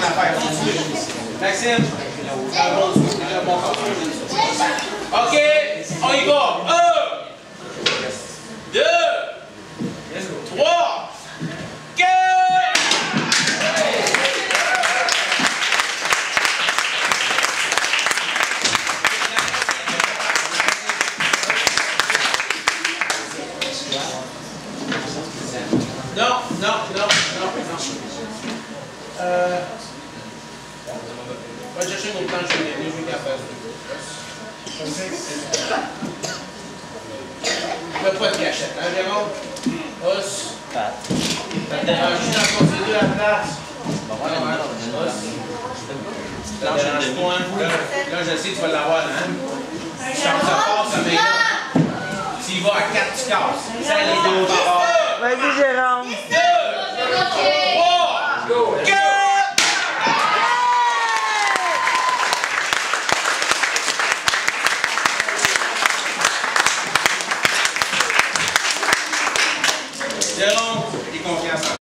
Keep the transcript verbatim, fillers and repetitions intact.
affaire. Continue. Maxime. OK, on y va. Un, deux, trois, quatre. Non, non, non, non, non. Euh... On va chercher une autre planche, je vais jouer capable. Il n'y a pas de cachette, hein, Jérôme? Os. Pat. Ça te dérange juste d'en continuer à la place? Os. Ça te dérange pas, hein? Là, je sais que tu vas l'avoir, hein? Quand ça passe, ça met. Tu y vas à quatre, tu casses. Ça, les deux. Vas-y, Jérôme. deux, trois, quatre. Jérôme.